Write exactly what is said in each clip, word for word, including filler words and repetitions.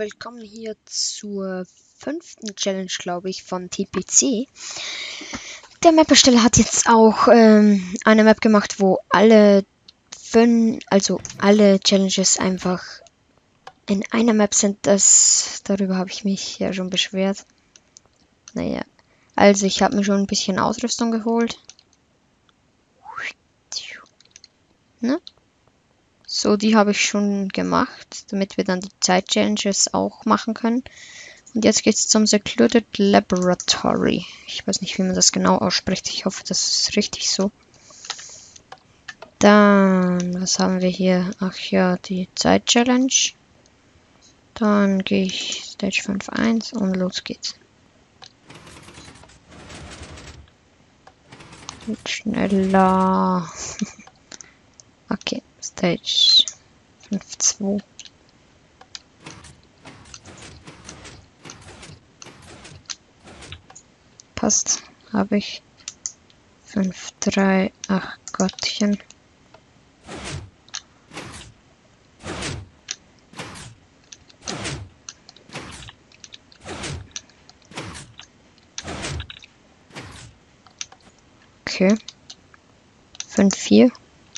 willkommen hier zur fünften Challenge, glaube ich, von T P C. Der Map-Ersteller hat jetzt auch ähm, eine Map gemacht, wo alle fünf, also alle Challenges einfach in einer Map sind. Das, darüber habe ich mich ja schon beschwert. Naja, also ich habe mir schon ein bisschen Ausrüstung geholt. Ne? So, die habe ich schon gemacht, damit wir dann die Zeit-Challenges auch machen können. Und jetzt geht es zum Secluded Laboratory. Ich weiß nicht, wie man das genau ausspricht. Ich hoffe, das ist richtig so. Dann, was haben wir hier? Ach ja, die Zeit-Challenge. Dann gehe ich Stage fünf Punkt eins und los geht's. Und schneller. Okay, Stage fünf Punkt zwei. Passt, habe ich. fünf Punkt drei, ach Gottchen. Okay. fünf Punkt vier.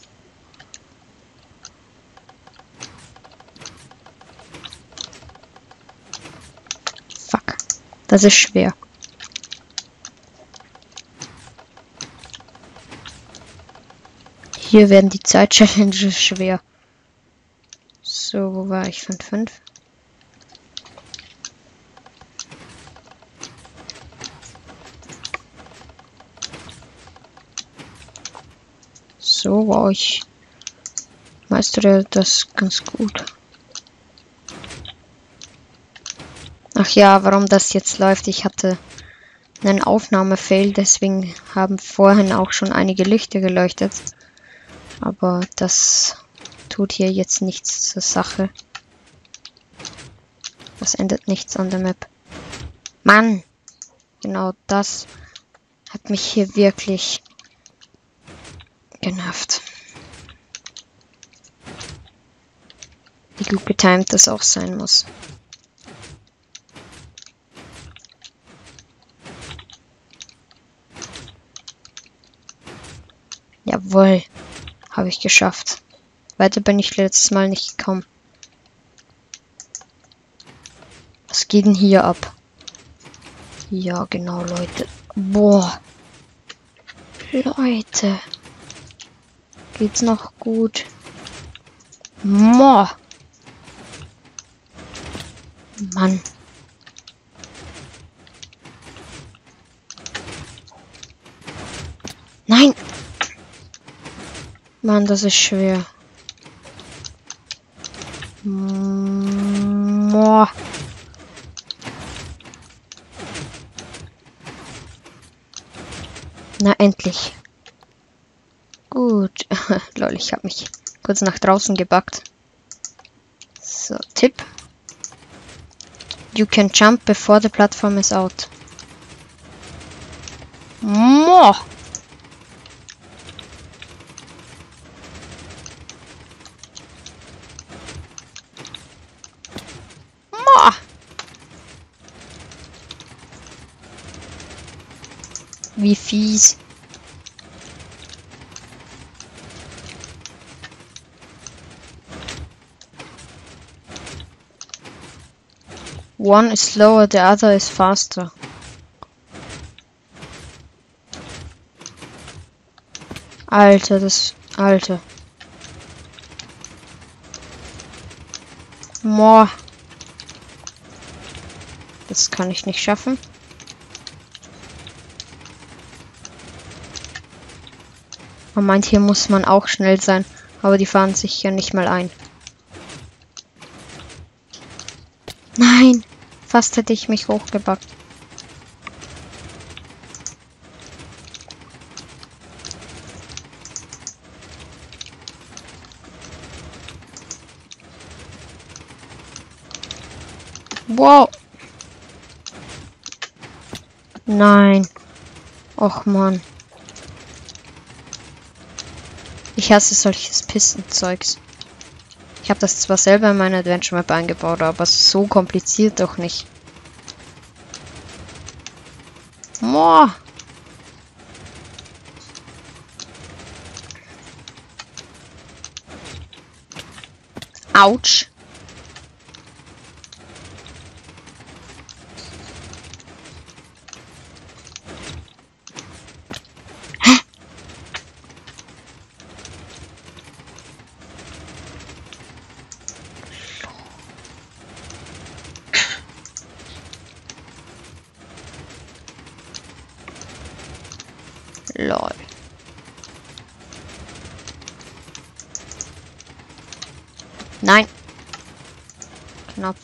Fuck. Das ist schwer. Hier werden die Zeit-Challenges schwer. So, wo war ich? fünf Punkt fünf. So, wow, ich meistere das ganz gut. Ach ja, warum das jetzt läuft, ich hatte einen Aufnahmefail, deswegen haben vorhin auch schon einige Lichter geleuchtet. Aber das tut hier jetzt nichts zur Sache. Das ändert nichts an der Map. Mann! Genau das hat mich hier wirklich genervt. Wie gut getimed das auch sein muss. Jawohl. Habe ich geschafft. Weiter bin ich letztes Mal nicht gekommen. Was geht denn hier ab? Ja, genau, Leute. Boah. Leute. Geht's noch gut? Moah. Mann. Nein. Mann, das ist schwer. Moah. Na, endlich. Gut. Lol, ich habe mich kurz nach draußen gebackt. So, Tipp. You can jump before the platform is out. Moah. Moah. Wie fies. One is slower, the other is faster. Alter, das... Alter. Moah. Das kann ich nicht schaffen. Man meint, hier muss man auch schnell sein. Aber die fahren sich ja nicht mal ein. Nein! Fast hätte ich mich hochgebackt. Wow! Nein. Och Mann. Ich hasse solches Pistenzeugs. Ich habe das zwar selber in meine Adventure Map eingebaut, aber so kompliziert doch nicht. Moah. Autsch. Hä? Lol. Nein. Knopf.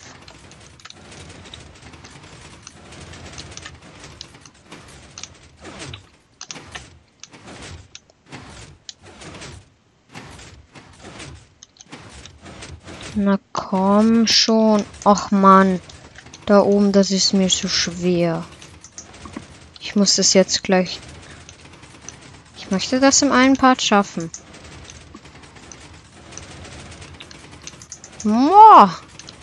Na komm schon. Ach Mann. Da oben, das ist mir so schwer. Ich muss das jetzt gleich... Ich möchte das im einen Part schaffen. Boah.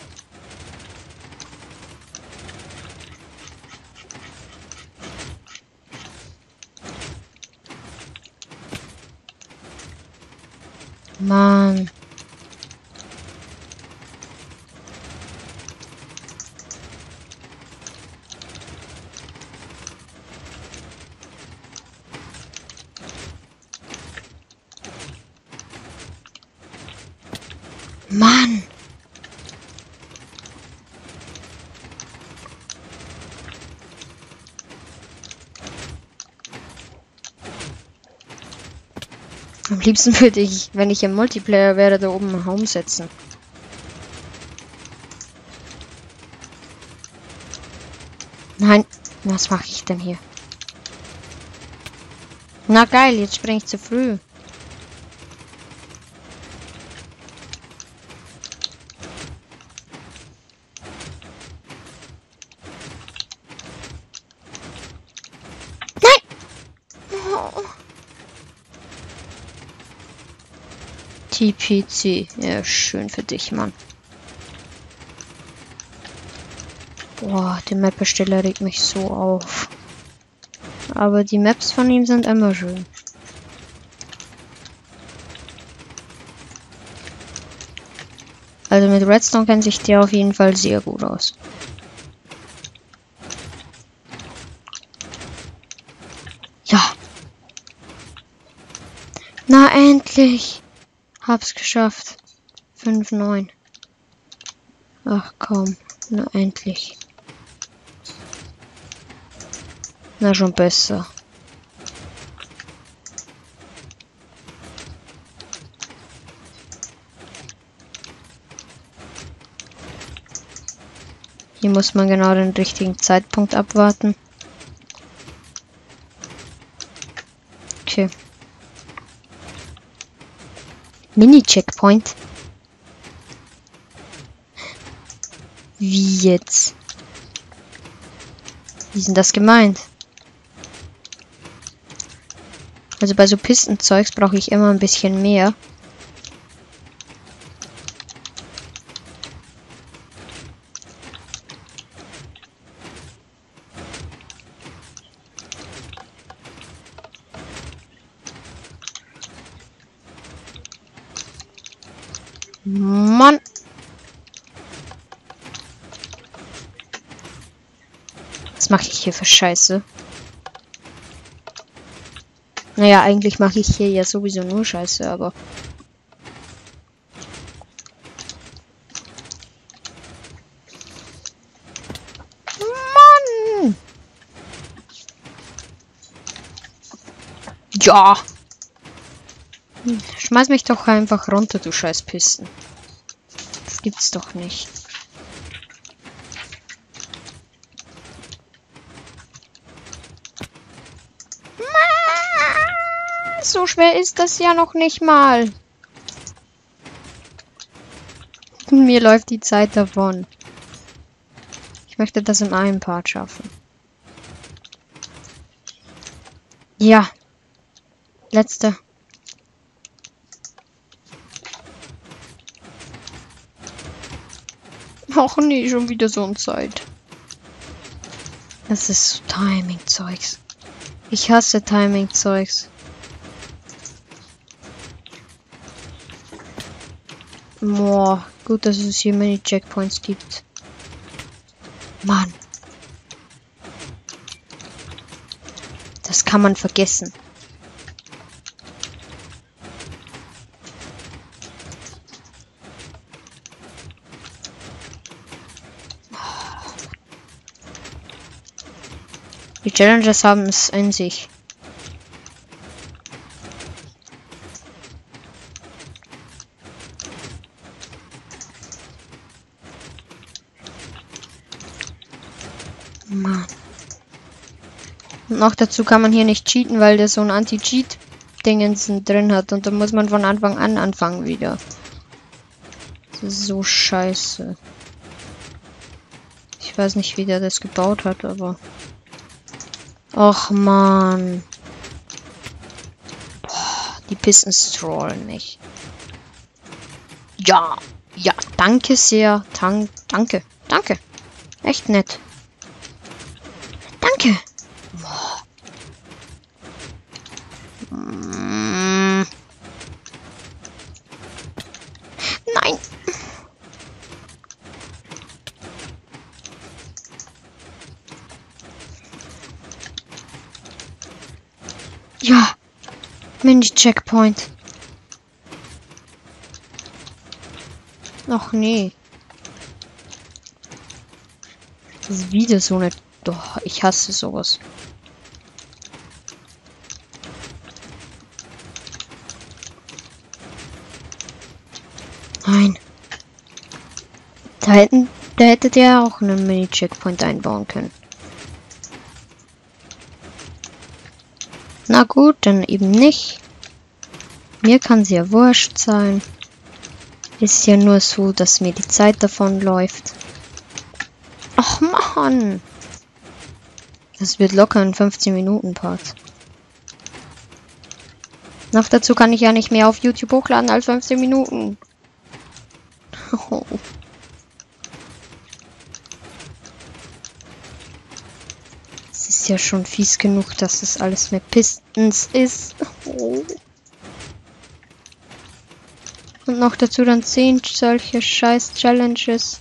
Mann. Mann. Am liebsten würde ich, wenn ich im Multiplayer wäre, da oben ein Home setzen. Nein, was mache ich denn hier? Na geil, jetzt springe ich zu früh. T P C. Ja, schön für dich, Mann. Boah, der Map-Ersteller regt mich so auf. Aber die Maps von ihm sind immer schön. Also mit Redstone kennt sich der auf jeden Fall sehr gut aus. Ja. Na endlich. Hab's geschafft. fünf neun. Ach komm. Na endlich. Na schon besser. Hier muss man genau den richtigen Zeitpunkt abwarten. Okay. Mini-Checkpoint. Wie jetzt? Wie ist denn das gemeint? Also bei so Pistenzeugs brauche ich immer ein bisschen mehr. Mann. Was mache ich hier für Scheiße? Naja, eigentlich mache ich hier ja sowieso nur Scheiße, aber... Mann! Ja! Schmeiß mich doch einfach runter, du scheiß Pisten. Das gibt's doch nicht. So schwer ist das ja noch nicht mal. Mir läuft die Zeit davon. Ich möchte das im einen Part schaffen. Ja. Letzte. Och nee, schon wieder so eine Zeit. Das ist so Timing-Zeugs. Ich hasse Timing-Zeugs. Boah, gut, dass es hier Mini-Checkpoints gibt. Mann. Das kann man vergessen. Die Challengers haben es in sich. Mann. Und noch dazu kann man hier nicht cheaten, weil der so ein Anti-Cheat-Dingens drin hat. Und dann muss man von Anfang an anfangen wieder. Das ist so scheiße. Ich weiß nicht, wie der das gebaut hat, aber... Och man. Boah, die Pistons trollen mich. Ja, ja, danke sehr. Dank, danke, danke. Echt nett. Danke. Boah. Mm. Nein. Ja, Mini-Checkpoint. Ach nee. Das ist wieder so eine... Doch, ich hasse sowas. Nein. Da hätten, da hätte der auch einen Mini-Checkpoint einbauen können. Na gut, dann eben nicht. Mir kann es ja wurscht sein. Ist ja nur so, dass mir die Zeit davon läuft. Ach Mann. Das wird locker ein fünfzehn Minuten Part. Noch dazu kann ich ja nicht mehr auf YouTube hochladen als fünfzehn Minuten. Oh. Es ist ja schon fies genug, dass das alles mit Pistons ist. Oh. Und noch dazu dann zehn solche scheiß Challenges.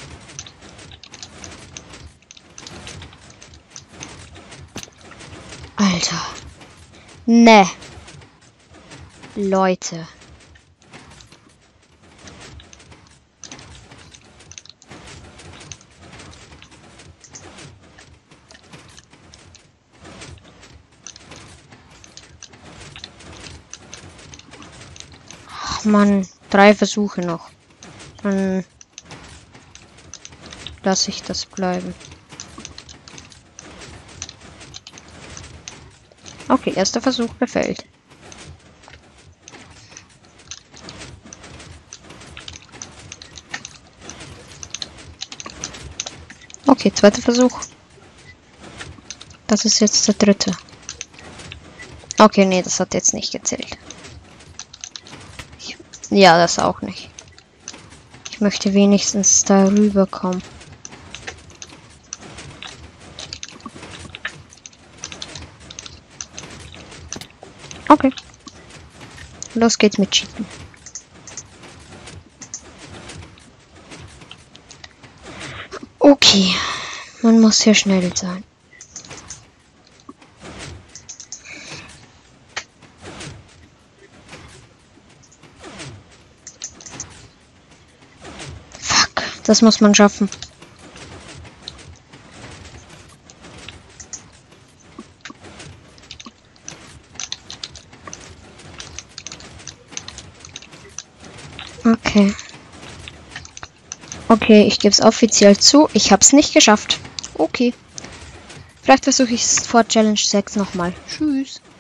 Alter. Ne. Leute. Ach Mann, drei Versuche noch. Dann lasse ich das bleiben. Okay, erster Versuch gefällt. Okay, zweiter Versuch. Das ist jetzt der dritte. Okay, nee, das hat jetzt nicht gezählt. Ich, ja, das auch nicht. Ich möchte wenigstens da rüberkommen. Okay. Los geht's mit Cheaten. Okay. Man muss hier schnell sein. Fuck. Das muss man schaffen. Okay. Okay, ich gebe es offiziell zu. Ich habe es nicht geschafft. Okay. Vielleicht versuche ich es vor Challenge sechs nochmal. Tschüss.